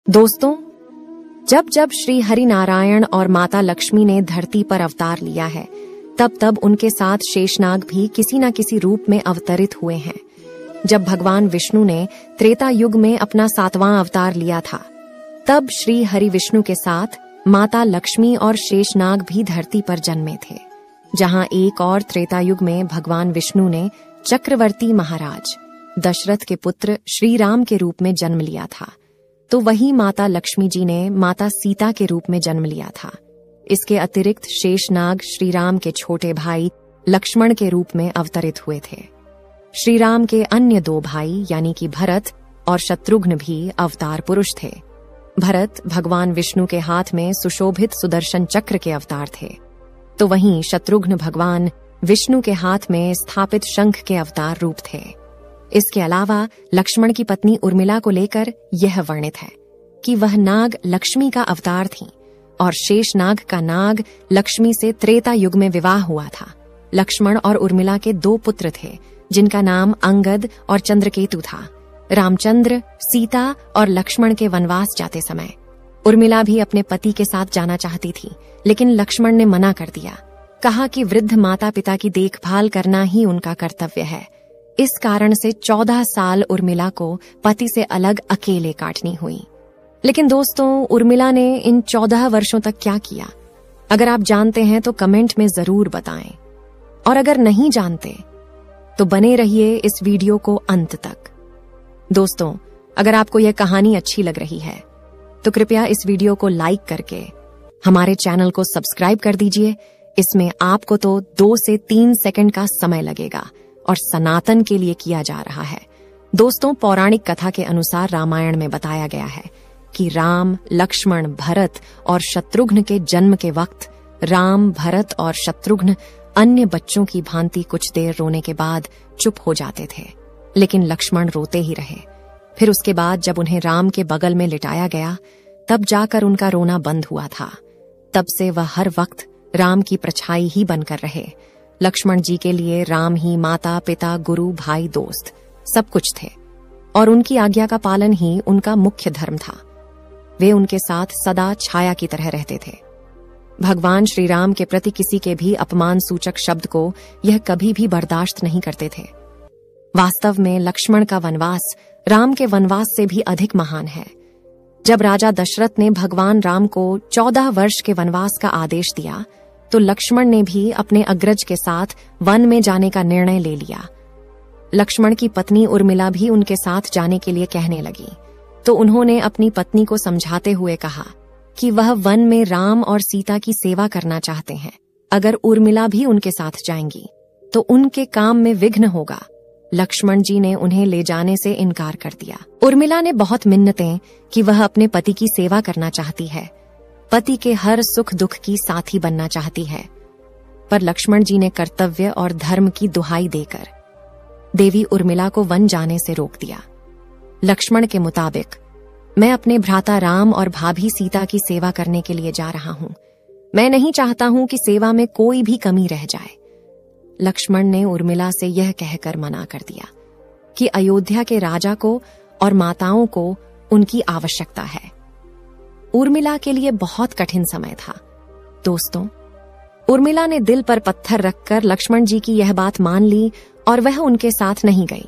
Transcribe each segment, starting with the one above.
दोस्तों, जब जब श्री हरि नारायण और माता लक्ष्मी ने धरती पर अवतार लिया है, तब तब उनके साथ शेषनाग भी किसी न किसी रूप में अवतरित हुए हैं। जब भगवान विष्णु ने त्रेता युग में अपना 7वां अवतार लिया था, तब श्री हरि विष्णु के साथ माता लक्ष्मी और शेषनाग भी धरती पर जन्मे थे। जहां एक और त्रेता युग में भगवान विष्णु ने चक्रवर्ती महाराज दशरथ के पुत्र श्री राम के रूप में जन्म लिया था, तो वही माता लक्ष्मी जी ने माता सीता के रूप में जन्म लिया था। इसके अतिरिक्त शेषनाग श्री राम के छोटे भाई लक्ष्मण के रूप में अवतरित हुए थे। श्री राम के अन्य 2 भाई यानी कि भरत और शत्रुघ्न भी अवतार पुरुष थे। भरत भगवान विष्णु के हाथ में सुशोभित सुदर्शन चक्र के अवतार थे, तो वहीं शत्रुघ्न भगवान विष्णु के हाथ में स्थापित शंख के अवतार रूप थे। इसके अलावा लक्ष्मण की पत्नी उर्मिला को लेकर यह वर्णित है कि वह नाग लक्ष्मी का अवतार थी और शेषनाग का नाग लक्ष्मी से त्रेता युग में विवाह हुआ था। लक्ष्मण और उर्मिला के 2 पुत्र थे, जिनका नाम अंगद और चंद्रकेतु था। रामचंद्र, सीता और लक्ष्मण के वनवास जाते समय उर्मिला भी अपने पति के साथ जाना चाहती थी, लेकिन लक्ष्मण ने मना कर दिया। कहा कि वृद्ध माता पिता की देखभाल करना ही उनका कर्तव्य है। इस कारण से 14 साल उर्मिला को पति से अलग अकेले काटनी हुई। लेकिन दोस्तों, उर्मिला ने इन 14 वर्षों तक क्या किया? अगर आप जानते हैं तो कमेंट में जरूर बताएं, और अगर नहीं जानते तो बने रहिए इस वीडियो को अंत तक। दोस्तों, अगर आपको यह कहानी अच्छी लग रही है तो कृपया इस वीडियो को लाइक करके हमारे चैनल को सब्सक्राइब कर दीजिए। इसमें आपको तो 2 से 3 सेकंड का समय लगेगा और सनातन के लिए किया जा रहा है। दोस्तों, पौराणिक कथा के अनुसार रामायण में बताया गया है कि राम, लक्ष्मण, भरत और शत्रुघ्न के जन्म के वक्त राम, भरत और शत्रुघ्न अन्य बच्चों की भांति कुछ देर रोने के बाद चुप हो जाते थे, लेकिन लक्ष्मण रोते ही रहे। फिर उसके बाद जब उन्हें राम के बगल में लिटाया गया, तब जाकर उनका रोना बंद हुआ था। तब से वह हर वक्त राम की परछाई ही बनकर रहे। लक्ष्मण जी के लिए राम ही माता, पिता, गुरु, भाई, दोस्त सब कुछ थे, और उनकी आज्ञा का पालन ही उनका मुख्य धर्म था। वे उनके साथ सदा छाया की तरह रहते थे। भगवान श्री राम के प्रति किसी के भी अपमान सूचक शब्द को यह कभी भी बर्दाश्त नहीं करते थे। वास्तव में लक्ष्मण का वनवास राम के वनवास से भी अधिक महान है। जब राजा दशरथ ने भगवान राम को 14 वर्ष के वनवास का आदेश दिया, तो लक्ष्मण ने भी अपने अग्रज के साथ वन में जाने का निर्णय ले लिया। लक्ष्मण की पत्नी उर्मिला भी उनके साथ जाने के लिए कहने लगी, तो उन्होंने अपनी पत्नी को समझाते हुए कहा कि वह वन में राम और सीता की सेवा करना चाहते हैं। अगर उर्मिला भी उनके साथ जाएंगी तो उनके काम में विघ्न होगा। लक्ष्मण जी ने उन्हें ले जाने से इनकार कर दिया। उर्मिला ने बहुत मिन्नतें कि वह अपने पति की सेवा करना चाहती है, पति के हर सुख दुख की साथी बनना चाहती है, पर लक्ष्मण जी ने कर्तव्य और धर्म की दुहाई देकर देवी उर्मिला को वन जाने से रोक दिया। लक्ष्मण के मुताबिक, मैं अपने भ्राता राम और भाभी सीता की सेवा करने के लिए जा रहा हूं। मैं नहीं चाहता हूं कि सेवा में कोई भी कमी रह जाए। लक्ष्मण ने उर्मिला से यह कहकर मना कर दिया कि अयोध्या के राजा को और माताओं को उनकी आवश्यकता है। उर्मिला के लिए बहुत कठिन समय था। दोस्तों, उर्मिला ने दिल पर पत्थर रखकर लक्ष्मण जी की यह बात मान ली और वह उनके साथ नहीं गई।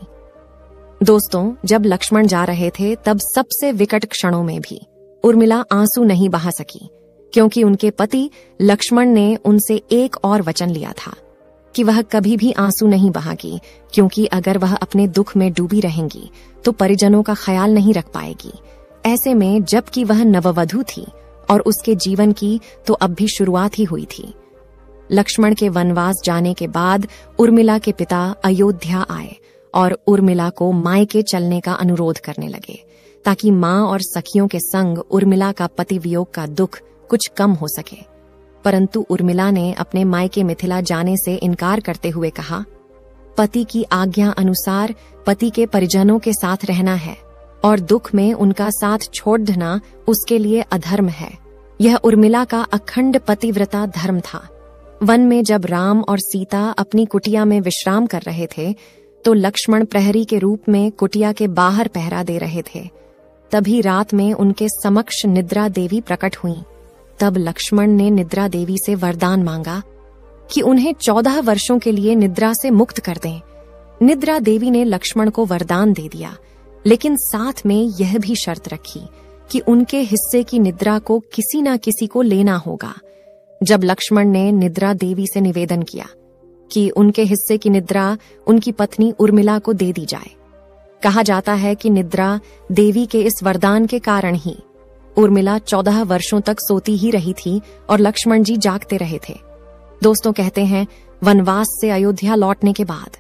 दोस्तों, जब लक्ष्मण जा रहे थे तब सबसे विकट क्षणों में भी उर्मिला आंसू नहीं बहा सकी, क्योंकि उनके पति लक्ष्मण ने उनसे एक और वचन लिया था कि वह कभी भी आंसू नहीं बहागी, क्योंकि अगर वह अपने दुख में डूबी रहेंगी तो परिजनों का ख्याल नहीं रख पाएगी। ऐसे में जबकि वह नववधू थी और उसके जीवन की तो अब भी शुरुआत ही हुई थी। लक्ष्मण के वनवास जाने के बाद उर्मिला के पिता अयोध्या आए और उर्मिला को मायके चलने का अनुरोध करने लगे, ताकि मां और सखियों के संग उर्मिला का पति वियोग का दुख कुछ कम हो सके। परंतु उर्मिला ने अपने मायके मिथिला जाने से इनकार करते हुए कहा, पति की आज्ञा अनुसार पति के परिजनों के साथ रहना है और दुख में उनका साथ छोड़ देना उसके लिए अधर्म है। यह उर्मिला का अखंड पतिव्रता धर्म था। वन में जब राम और सीता अपनी कुटिया में विश्राम कर रहे थे, तो लक्ष्मण प्रहरी के रूप में कुटिया के बाहर पहरा दे रहे थे। तभी रात में उनके समक्ष निद्रा देवी प्रकट हुईं। तब लक्ष्मण ने निद्रा देवी से वरदान मांगा कि उन्हें 14 वर्षों के लिए निद्रा से मुक्त कर दें। निद्रा देवी ने लक्ष्मण को वरदान दे दिया, लेकिन साथ में यह भी शर्त रखी कि उनके हिस्से की निद्रा को किसी न किसी को लेना होगा। जब लक्ष्मण ने निद्रा देवी से निवेदन किया कि उनके हिस्से की निद्रा उनकी पत्नी उर्मिला को दे दी जाए, कहा जाता है कि निद्रा देवी के इस वरदान के कारण ही उर्मिला 14 वर्षों तक सोती ही रही थी और लक्ष्मण जी जागते रहे थे। दोस्तों, कहते हैं वनवास से अयोध्या लौटने के बाद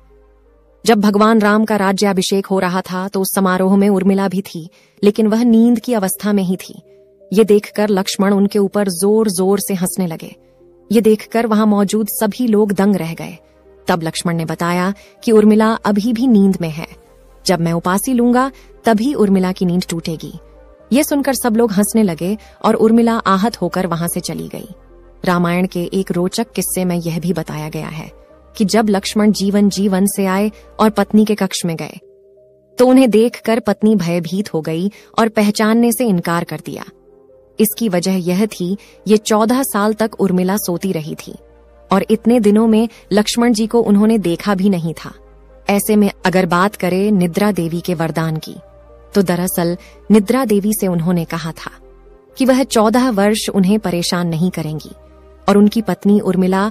जब भगवान राम का राज्याभिषेक हो रहा था तो उस समारोह में उर्मिला भी थी, लेकिन वह नींद की अवस्था में ही थी। ये देखकर लक्ष्मण उनके ऊपर जोर जोर से हंसने लगे। ये देखकर वहां मौजूद सभी लोग दंग रह गए। तब लक्ष्मण ने बताया कि उर्मिला अभी भी नींद में है। जब मैं उपासी लूंगा तभी उर्मिला की नींद टूटेगी। ये सुनकर सब लोग हंसने लगे और उर्मिला आहत होकर वहां से चली गई। रामायण के एक रोचक किस्से में यह भी बताया गया है कि जब लक्ष्मण जीवन से आए और पत्नी के कक्ष में गए तो उन्हें देखकर पत्नी भयभीत हो गई और पहचानने से इनकार कर दिया। इसकी वजह यह थी, ये 14 साल तक उर्मिला सोती रही थी और इतने दिनों में लक्ष्मण जी को उन्होंने देखा भी नहीं था। ऐसे में अगर बात करें निद्रा देवी के वरदान की, तो दरअसल निद्रा देवी से उन्होंने कहा था कि वह 14 वर्ष उन्हें परेशान नहीं करेंगी और उनकी पत्नी उर्मिला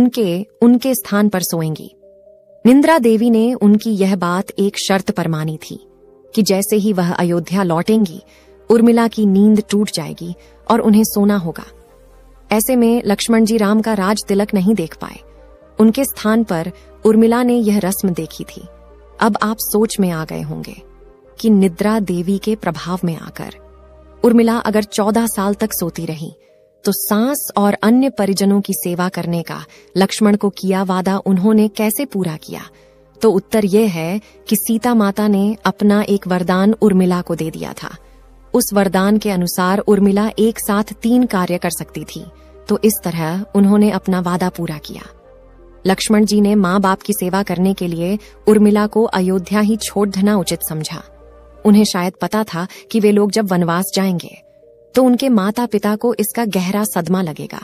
उनके स्थान पर सोएंगी। निद्रा देवी ने उनकी यह बात एक शर्त पर मानी थी कि जैसे ही वह अयोध्या लौटेंगी, उर्मिला की नींद टूट जाएगी और उन्हें सोना होगा। ऐसे में लक्ष्मण जी राम का राज तिलक नहीं देख पाए। उनके स्थान पर उर्मिला ने यह रस्म देखी थी। अब आप सोच में आ गए होंगे कि निद्रा देवी के प्रभाव में आकर उर्मिला अगर 14 साल तक सोती रही तो सास और अन्य परिजनों की सेवा करने का लक्ष्मण को किया वादा उन्होंने कैसे पूरा किया? तो उत्तर यह है कि सीता माता ने अपना एक वरदान उर्मिला को दे दिया था। उस वरदान के अनुसार उर्मिला एक साथ 3 कार्य कर सकती थी, तो इस तरह उन्होंने अपना वादा पूरा किया। लक्ष्मण जी ने माँ बाप की सेवा करने के लिए उर्मिला को अयोध्या ही छोड़ देना उचित समझा। उन्हें शायद पता था कि वे लोग जब वनवास जाएंगे तो उनके माता पिता को इसका गहरा सदमा लगेगा।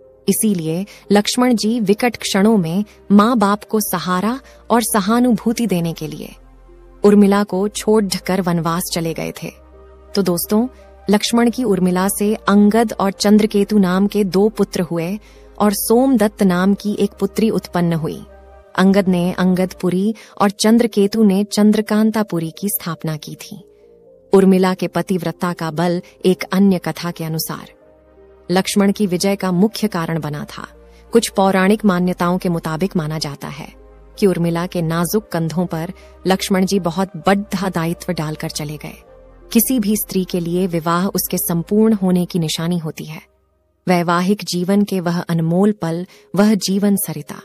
इसीलिए लक्ष्मण जी विकट क्षणों में माँ बाप को सहारा और सहानुभूति देने के लिए उर्मिला को छोड़कर वनवास चले गए थे। तो दोस्तों, लक्ष्मण की उर्मिला से अंगद और चंद्रकेतु नाम के 2 पुत्र हुए और सोमदत्त नाम की एक पुत्री उत्पन्न हुई। अंगद ने अंगदपुरी और चंद्रकेतु ने चंद्रकांतापुरी की स्थापना की थी। उर्मिला के पतिव्रता का बल एक अन्य कथा के अनुसार लक्ष्मण की विजय का मुख्य कारण बना था। कुछ पौराणिक मान्यताओं के मुताबिक माना जाता है कि उर्मिला के नाजुक कंधों पर लक्ष्मण जी बहुत बड़ा दायित्व डालकर चले गए। किसी भी स्त्री के लिए विवाह उसके संपूर्ण होने की निशानी होती है। वैवाहिक जीवन के वह अनमोल पल, वह जीवन सरिता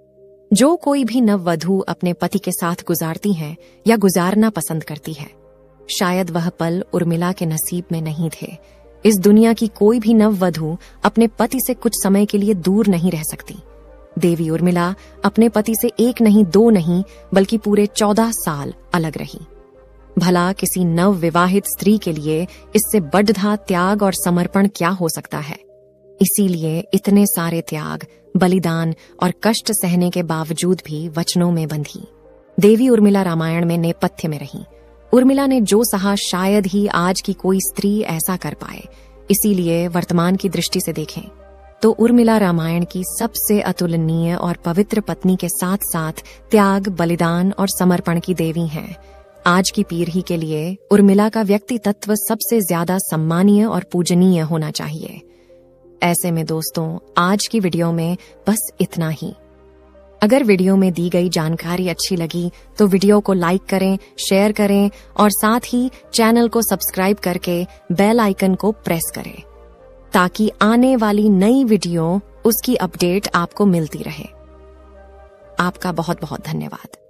जो कोई भी नववधू अपने पति के साथ गुजारती है या गुजारना पसंद करती है, शायद वह पल उर्मिला के नसीब में नहीं थे। इस दुनिया की कोई भी नववधू अपने पति से कुछ समय के लिए दूर नहीं रह सकती। देवी उर्मिला अपने पति से 1 नहीं 2 नहीं बल्कि पूरे 14 साल अलग रही। भला किसी नव विवाहित स्त्री के लिए इससे बढ़ा त्याग और समर्पण क्या हो सकता है? इसीलिए इतने सारे त्याग, बलिदान और कष्ट सहने के बावजूद भी वचनों में बंधी देवी उर्मिला रामायण में नेपथ्य में रही। उर्मिला ने जो सहा शायद ही आज की कोई स्त्री ऐसा कर पाए। इसीलिए वर्तमान की दृष्टि से देखें तो उर्मिला रामायण की सबसे अतुलनीय और पवित्र पत्नी के साथ साथ त्याग, बलिदान और समर्पण की देवी हैं। आज की पीढ़ी के लिए उर्मिला का व्यक्ति तत्व सबसे ज्यादा सम्मानीय और पूजनीय होना चाहिए। ऐसे में दोस्तों, आज की वीडियो में बस इतना ही। अगर वीडियो में दी गई जानकारी अच्छी लगी तो वीडियो को लाइक करें, शेयर करें और साथ ही चैनल को सब्सक्राइब करके बेल आइकन को प्रेस करें ताकि आने वाली नई वीडियो उसकी अपडेट आपको मिलती रहे। आपका बहुत बहुत धन्यवाद।